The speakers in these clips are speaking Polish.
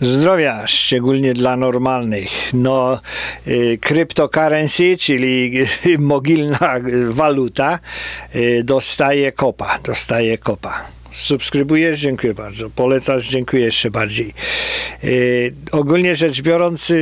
Zdrowia, szczególnie dla normalnych. No, cryptocurrency, czyli mogilna waluta, dostaje kopa. Subskrybujesz? Dziękuję bardzo. Polecasz? Dziękuję jeszcze bardziej. Ogólnie rzecz biorąc,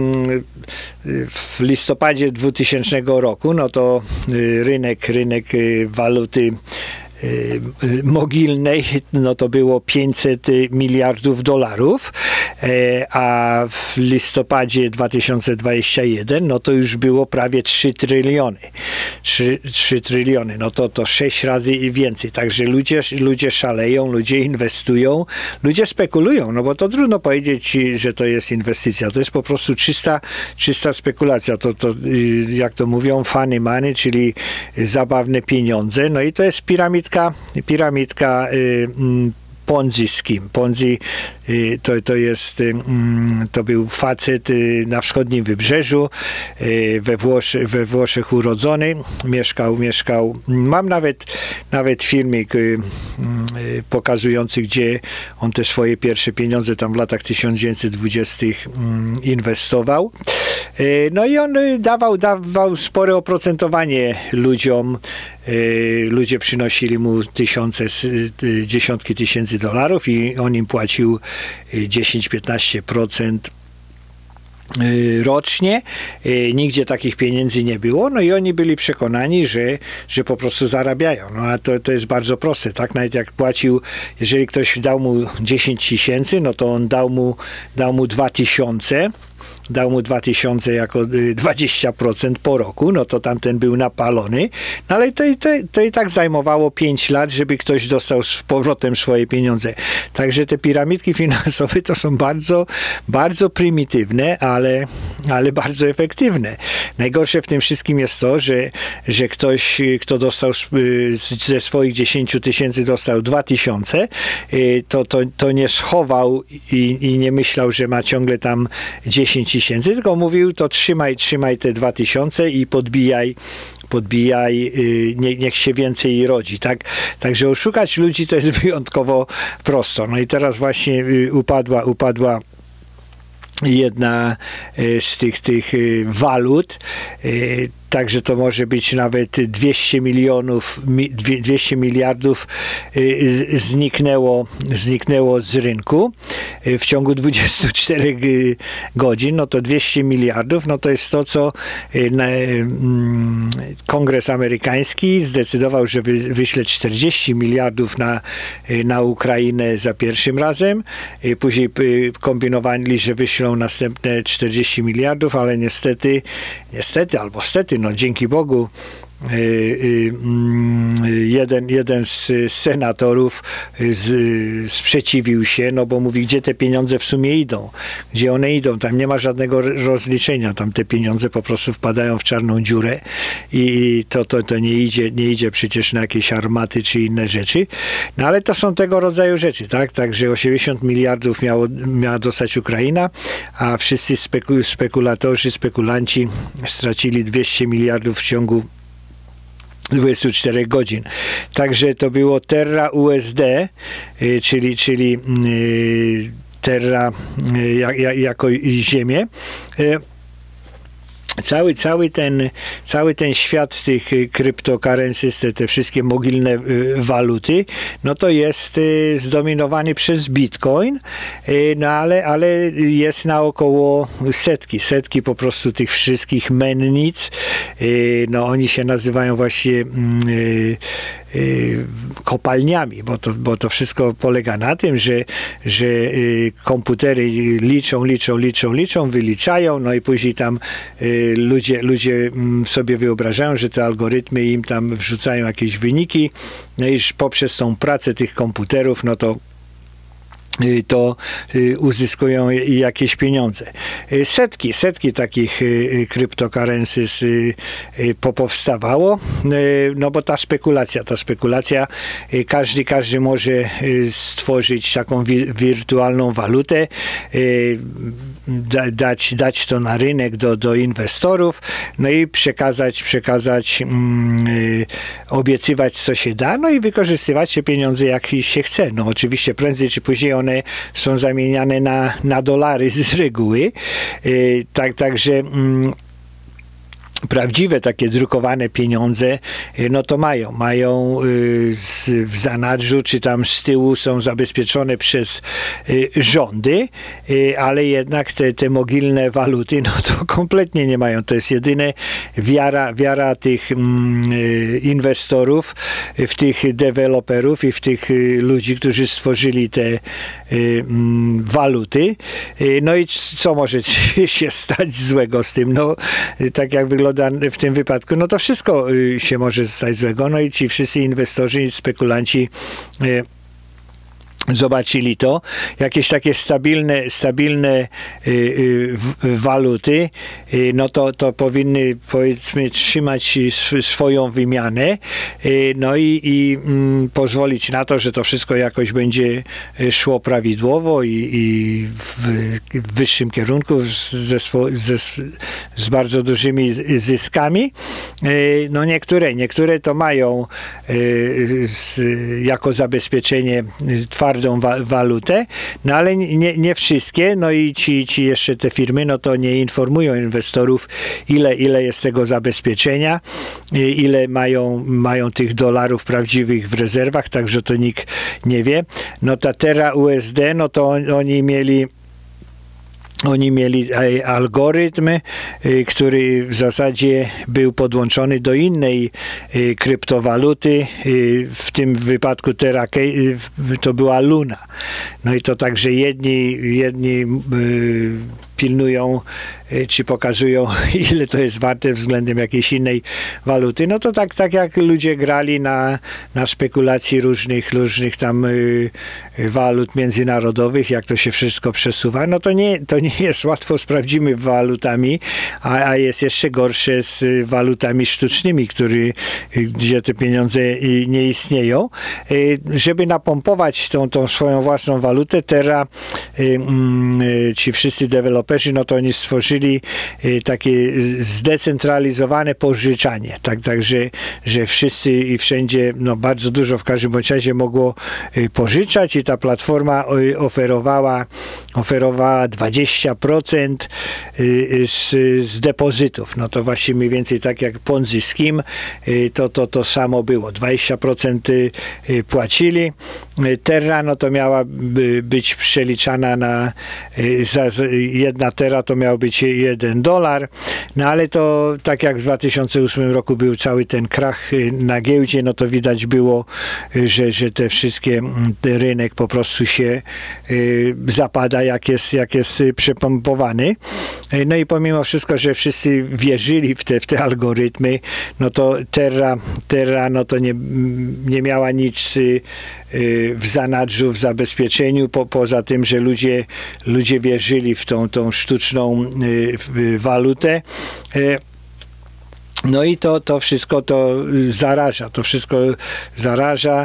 w listopadzie 2000 roku, no to rynek waluty mogilnej, no to było 500 miliardów dolarów, a w listopadzie 2021, no to już było prawie 3 tryliony. 3 tryliony, no to 6 razy więcej. Także ludzie szaleją, ludzie inwestują, ludzie spekulują, no bo to trudno powiedzieć, że to jest inwestycja. To jest po prostu czysta spekulacja. To jak to mówią, funny money, czyli zabawne pieniądze. No i to jest piramidka Ponzi scheme. Ponzi to był facet na wschodnim wybrzeżu, we Włoszech urodzony, mieszkał. Mam nawet filmik pokazujący, gdzie on te swoje pierwsze pieniądze tam w latach 1920 inwestował. No i on dawał spore oprocentowanie ludziom. Ludzie przynosili mu dziesiątki tysięcy dolarów i on im płacił 10-15% rocznie. Nigdzie takich pieniędzy nie było, no i oni byli przekonani, że po prostu zarabiają. No a to jest bardzo proste, tak? Nawet jak płacił, jeżeli ktoś dał mu 10 tysięcy, no to on dał mu 2000. Dał mu 2000 jako 20% po roku, no to tamten był napalony, no ale to i tak zajmowało 5 lat, żeby ktoś dostał z powrotem swoje pieniądze. Także te piramidki finansowe to są bardzo, bardzo prymitywne, ale bardzo efektywne. Najgorsze w tym wszystkim jest to, że ktoś, kto dostał ze swoich 10 tysięcy dostał 2000, to nie schował i nie myślał, że ma ciągle tam 10 tysięcy, tylko mówił, to trzymaj te 2000 i podbijaj, niech się więcej rodzi, tak? Także oszukać ludzi to jest wyjątkowo prosto. No i teraz właśnie upadła jedna z tych walut, także to może być nawet 200 miliardów zniknęło z rynku w ciągu 24 godzin. No to 200 miliardów, no to jest to, co Kongres amerykański zdecydował, że wyśle 40 miliardów na Ukrainę za pierwszym razem. Później kombinowali, że wyślą następne 40 miliardów, ale niestety albo stety, no dzięki Bogu, jeden z senatorów sprzeciwił się, no bo mówi, gdzie te pieniądze w sumie idą, gdzie one idą, tam nie ma żadnego rozliczenia, tam te pieniądze po prostu wpadają w czarną dziurę i to nie idzie przecież na jakieś armaty czy inne rzeczy, no ale to są tego rodzaju rzeczy, tak, także 80 miliardów miała dostać Ukraina, a wszyscy spekulanci stracili 200 miliardów w ciągu 24 godzin. Także to było Terra USD, czyli Terra jako ziemię. Cały ten świat tych cryptocurrencies, te wszystkie mogilne waluty, no to jest zdominowany przez Bitcoin, no ale jest naokoło setki po prostu tych wszystkich mennic, no oni się nazywają właśnie kopalniami, bo to wszystko polega na tym, że komputery liczą, wyliczają, no i później tam ludzie sobie wyobrażają, że te algorytmy im tam wrzucają jakieś wyniki, no i poprzez tą pracę tych komputerów, no to uzyskują jakieś pieniądze. Setki takich cryptocurrencies powstawało, no bo ta spekulacja, każdy może stworzyć taką wirtualną walutę, dać to na rynek do inwestorów, no i przekazać, obiecywać co się da, no i wykorzystywać te pieniądze jak się chce. No oczywiście prędzej czy później one są zamieniane na dolary z reguły. Także prawdziwe takie drukowane pieniądze, no to mają w zanadrzu, czy tam z tyłu są zabezpieczone przez rządy, ale jednak te mogilne waluty, no to kompletnie nie mają. To jest jedyne wiara tych inwestorów, w tych deweloperów i w tych ludzi, którzy stworzyli te waluty. No i co może się stać złego z tym? No, tak jak wygląda w tym wypadku, no to wszystko się może stać złego. No i ci wszyscy inwestorzy i spekulanci zobaczyli to, jakieś takie stabilne waluty, no to powinny, powiedzmy, trzymać swoją wymianę, no i pozwolić na to, że to wszystko jakoś będzie szło prawidłowo i w wyższym kierunku z bardzo dużymi zyskami. No niektóre to mają jako zabezpieczenie twardą walutę, no ale nie wszystkie, no i ci jeszcze te firmy, no to nie informują inwestorów, ile jest tego zabezpieczenia, ile mają tych dolarów prawdziwych w rezerwach, także to nikt nie wie. No ta Terra USD, no to oni mieli algorytm, który w zasadzie był podłączony do innej kryptowaluty. W tym wypadku Terra to była Luna. No i to także jedni pilnują, czy pokazują, ile to jest warte względem jakiejś innej waluty. No to tak jak ludzie grali na spekulacji różnych tam walut międzynarodowych, jak to się wszystko przesuwa, no to nie jest łatwo z prawdziwymi walutami, a jest jeszcze gorsze z walutami sztucznymi, gdzie te pieniądze nie istnieją. Żeby napompować tą swoją własną walutę, Terra, ci wszyscy deweloperzy, no to oni stworzyli takie zdecentralizowane pożyczanie. Także że wszyscy i wszędzie, no bardzo dużo w każdym razie mogło pożyczać i ta platforma oferowała 20% z depozytów. No to właśnie mniej więcej tak jak Ponzi Scheme, to samo było. 20% płacili. Terra, no to miała być przeliczana na jedna Terra to miał być $1, no ale to tak jak w 2008 roku był cały ten krach na giełdzie, no to widać było, że te wszystkie rynek po prostu się zapada, jak jest przepompowany. No i pomimo wszystko, że wszyscy wierzyli w te algorytmy, no to Terra no to nie miała nic w zanadrzu, w zabezpieczeniu, poza tym, że ludzie wierzyli w tą sztuczną walutę. No i to wszystko to zaraża.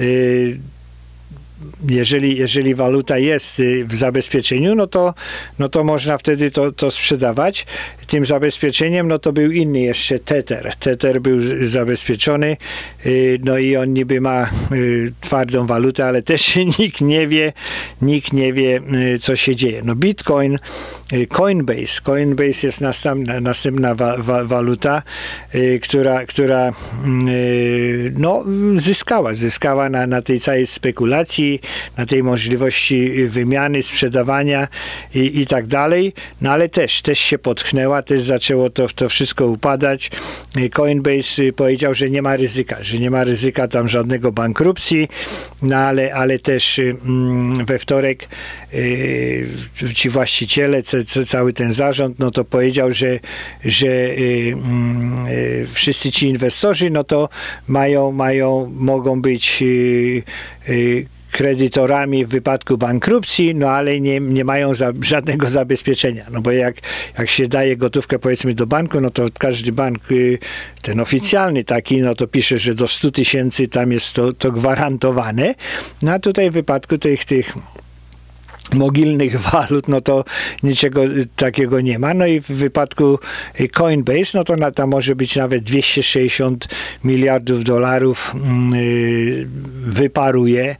Jeżeli waluta jest w zabezpieczeniu, no to można wtedy to sprzedawać. Tym zabezpieczeniem, no to był inny jeszcze Tether. Tether był zabezpieczony, no i on niby ma twardą walutę, ale też nikt nie wie, co się dzieje. No Bitcoin, Coinbase jest następna waluta, która no, zyskała na tej całej spekulacji, na tej możliwości wymiany, sprzedawania i tak dalej, no ale też się potknęła, też zaczęło to wszystko upadać. Coinbase powiedział, że nie ma ryzyka tam żadnego bankrupcji, no ale też we wtorek ci właściciele, cały ten zarząd, no to powiedział, że wszyscy ci inwestorzy, no to mogą być kredytorami w wypadku bankrupcji, no ale nie mają żadnego zabezpieczenia. No bo jak się daje gotówkę, powiedzmy, do banku, no to każdy bank, ten oficjalny taki, no to pisze, że do 100 000 tam jest to gwarantowane. No a tutaj w wypadku tych mogilnych walut, no to niczego takiego nie ma. No i w wypadku Coinbase, no to tam może być nawet $260 miliardów w wyparuje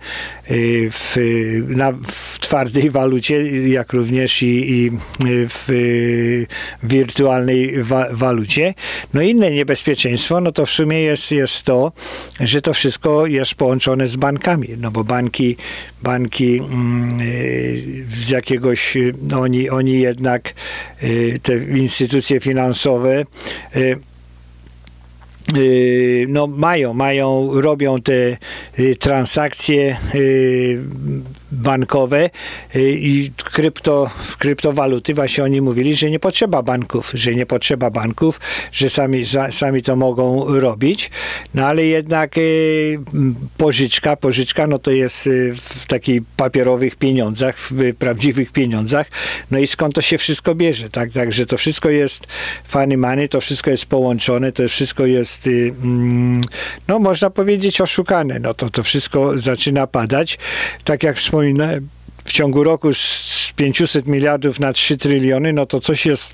w twardej walucie, jak również i w wirtualnej walucie. No inne niebezpieczeństwo, no to w sumie jest to, że to wszystko jest połączone z bankami, no bo banki z jakiegoś, oni jednak, te instytucje finansowe, no robią te transakcje bankowe i kryptowaluty. Właśnie oni mówili, że nie potrzeba banków, że sami to mogą robić. No ale jednak pożyczka, no to jest w takich papierowych pieniądzach, w prawdziwych pieniądzach. No i skąd to się wszystko bierze, tak? Także to wszystko jest funny money, to wszystko jest połączone, to wszystko jest, no można powiedzieć, oszukane. No to wszystko zaczyna padać. Tak jak wspominałem, w ciągu roku z 500 miliardów na 3 tryliony, no to coś jest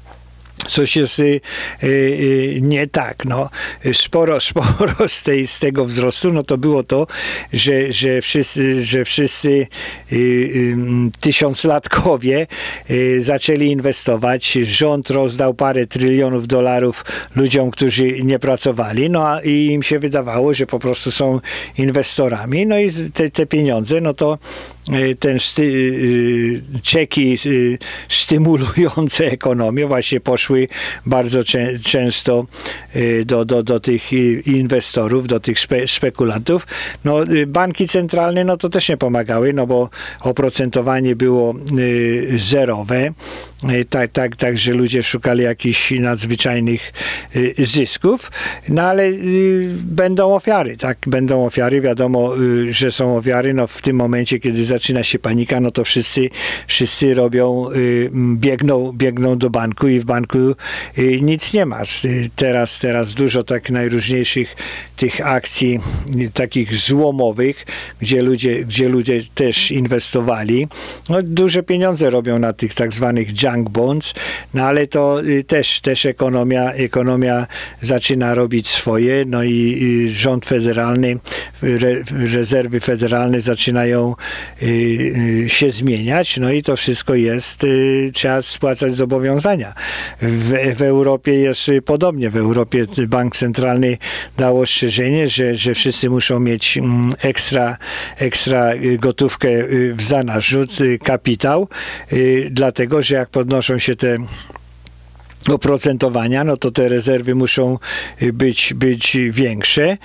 nie tak. No, sporo z tego wzrostu, no to było to, że wszyscy tysiąclatkowie zaczęli inwestować. Rząd rozdał parę trylionów dolarów ludziom, którzy nie pracowali, no i im się wydawało, że po prostu są inwestorami. No i te pieniądze, no to ten czeki stymulujące ekonomię właśnie poszły bardzo często do tych inwestorów, do tych spekulantów. No, banki centralne, no to też nie pomagały, no bo oprocentowanie było zerowe. Także ludzie szukali jakichś nadzwyczajnych zysków, no ale będą ofiary, tak? Będą ofiary, wiadomo, że są ofiary, no w tym momencie, kiedy zaczyna się panika, no to wszyscy robią, biegną do banku i w banku nic nie ma. Teraz dużo tak najróżniejszych tych akcji takich złomowych, gdzie ludzie też inwestowali. No, duże pieniądze robią na tych tak zwanych junk bonds, no ale to też ekonomia zaczyna robić swoje, no i rząd federalny, rezerwy federalne zaczynają się zmieniać, no i to wszystko jest, trzeba spłacać zobowiązania. W Europie jest podobnie. W Europie bank centralny dał ostrzeżenie, że wszyscy muszą mieć ekstra gotówkę w zanarzut, kapitał, dlatego, że jak podnoszą się te oprocentowania, no to te rezerwy muszą być większe.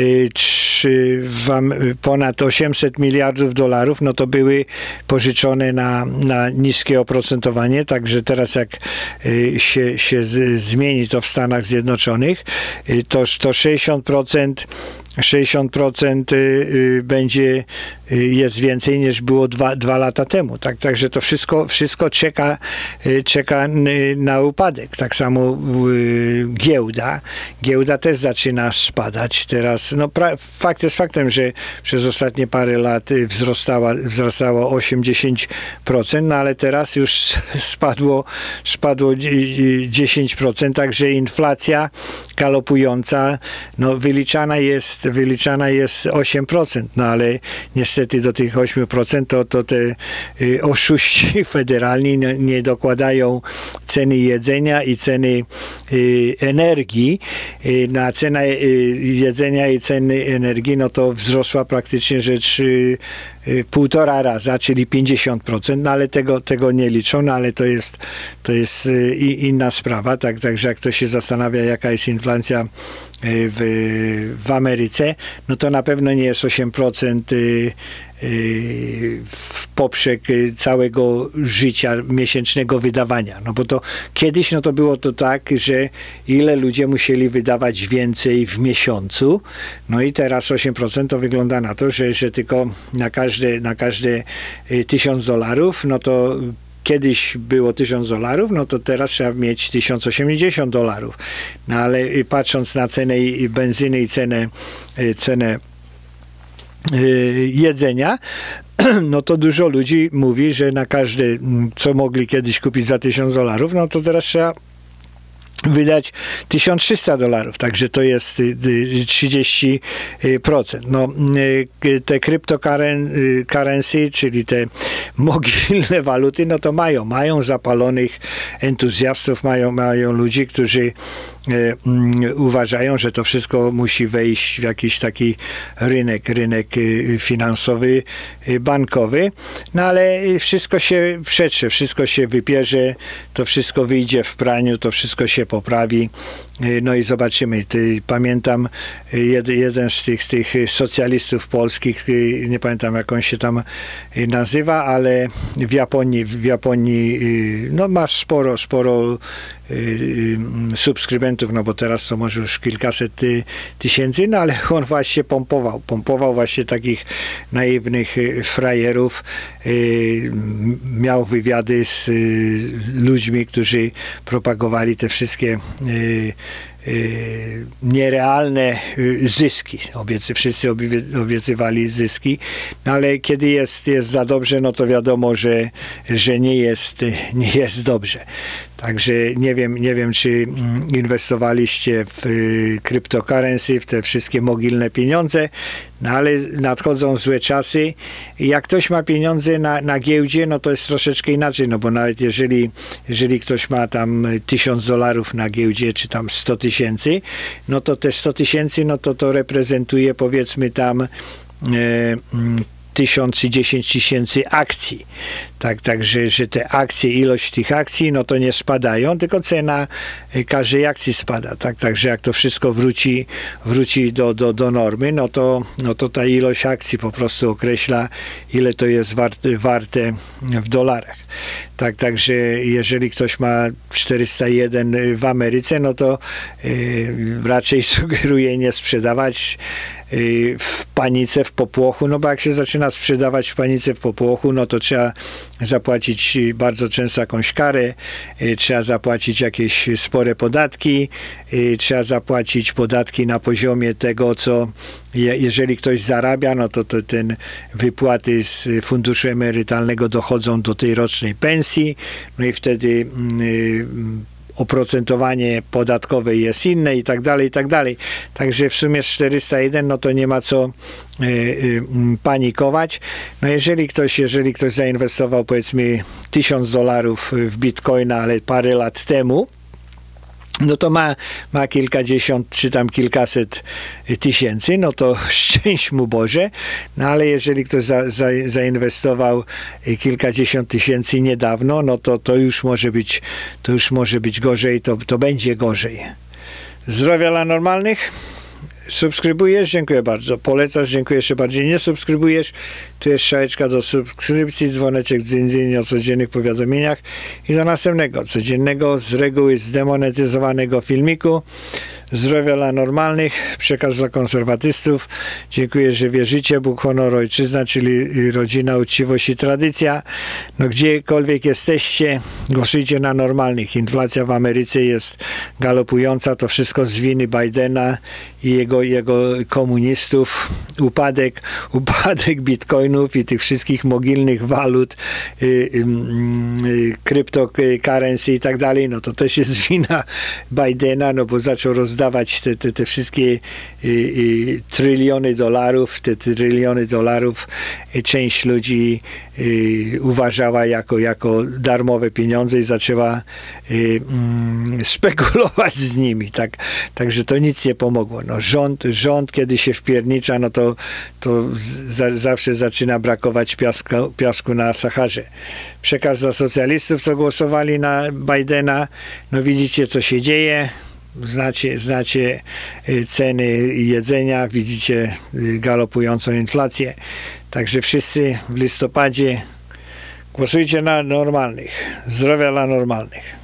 Ponad 800 miliardów dolarów, no to były pożyczone na niskie oprocentowanie, także teraz jak się zmieni to w Stanach Zjednoczonych, to 60% jest więcej niż było 2 lata temu. Tak? Także to wszystko czeka na upadek. Tak samo giełda też zaczyna spadać. Teraz no, fakt jest faktem, że przez ostatnie parę lat wzrastało 80%, no ale teraz już spadło 10%, także inflacja galopująca, no wyliczana jest 8%, no ale niestety do tych 8% to te oszuści federalni nie dokładają ceny jedzenia i ceny energii. Na cenę jedzenia i ceny energii, no to wzrosła praktycznie rzecz 1,5 raza, czyli 50%, no ale tego nie liczą, no ale to jest inna sprawa, także jak ktoś się zastanawia, jaka jest inflacja w Ameryce, no to na pewno nie jest 8% w poprzek całego życia, miesięcznego wydawania. No bo to kiedyś, no to było to tak, że ile ludzie musieli wydawać więcej w miesiącu, no i teraz 8% to wygląda na to, że tylko na każde $1000, no to kiedyś było $1000, no to teraz trzeba mieć $1080. No ale patrząc na cenę benzyny i cenę jedzenia, no to dużo ludzi mówi, że na każde, co mogli kiedyś kupić za $1000, no to teraz trzeba wydać $1300, także to jest 30%. No, te cryptocurrency, czyli te mogilne waluty, no to mają zapalonych entuzjastów, mają ludzi, którzy uważają, że to wszystko musi wejść w jakiś taki rynek finansowy, bankowy, no ale wszystko się przetrze, wszystko się wypierze, to wszystko wyjdzie w praniu, to wszystko się poprawi, no i zobaczymy. Pamiętam jeden z tych socjalistów polskich, nie pamiętam jak on się tam nazywa, ale w Japonii no ma sporo subskrybentów, no bo teraz to może już kilkaset tysięcy, no ale on właśnie pompował właśnie takich naiwnych frajerów, miał wywiady z ludźmi, którzy propagowali te wszystkie nierealne zyski. Wszyscy obiecywali zyski, no ale kiedy jest za dobrze, no to wiadomo, że nie jest dobrze. Także nie wiem, czy inwestowaliście w cryptocurrency, w te wszystkie mogilne pieniądze, no ale nadchodzą złe czasy. Jak ktoś ma pieniądze na giełdzie, no to jest troszeczkę inaczej, no bo nawet jeżeli ktoś ma tam $1000 na giełdzie, czy tam 100 000, no to te 100 000, no to reprezentuje powiedzmy tam 1000 i 10 000 akcji. Także że te akcje, ilość tych akcji, no to nie spadają, tylko cena każdej akcji spada. Także jak to wszystko wróci do normy, no to ta ilość akcji po prostu określa, ile to jest warte w dolarach. Także jeżeli ktoś ma 401 w Ameryce, no to raczej sugeruję nie sprzedawać w panice, w popłochu, no bo jak się zaczyna sprzedawać w panice, w popłochu, no to trzeba zapłacić bardzo często jakąś karę, trzeba zapłacić jakieś spore podatki, trzeba zapłacić podatki na poziomie tego, co jeżeli ktoś zarabia, no to ten wypłaty z funduszu emerytalnego dochodzą do tej rocznej pensji, no i wtedy oprocentowanie podatkowe jest inne i tak dalej, i tak dalej. Także w sumie z 401, no to nie ma co panikować. No jeżeli ktoś zainwestował powiedzmy $1000 w bitcoina, ale parę lat temu, no to ma kilkadziesiąt czy tam kilkaset tysięcy, no to szczęść mu Boże, no ale jeżeli ktoś zainwestował kilkadziesiąt tysięcy niedawno, no to już może być gorzej, to będzie gorzej. Zdrowia dla normalnych. Subskrybujesz? Dziękuję bardzo. Polecasz? Dziękuję jeszcze bardziej. Nie subskrybujesz? Tu jest strzałeczka do subskrypcji, dzwoneczek z o codziennych powiadomieniach i do następnego, codziennego, z reguły zdemonetyzowanego filmiku. Zdrowia dla normalnych, przekaz dla konserwatystów. Dziękuję, że wierzycie. Bóg, honor, ojczyzna, czyli rodzina, uczciwość i tradycja. No gdziekolwiek jesteście, głosujcie na normalnych. Inflacja w Ameryce jest galopująca. To wszystko z winy Bidena i jego komunistów. Upadek bitcoinów i tych wszystkich mogilnych walut, cryptocurrency i tak dalej. No to też jest wina Bidena, no bo zaczął rozdawać te wszystkie tryliony dolarów, część ludzi uważała jako darmowe pieniądze i zaczęła spekulować z nimi. Także to nic nie pomogło. No, rząd kiedy się wpiernicza, no to zawsze zaczyna brakować piasku na Saharze. Przekaz dla socjalistów, co głosowali na Bidena. No widzicie, co się dzieje. Znacie ceny jedzenia, widzicie galopującą inflację. Także wszyscy w listopadzie głosujcie na normalnych. Zdrowia dla normalnych.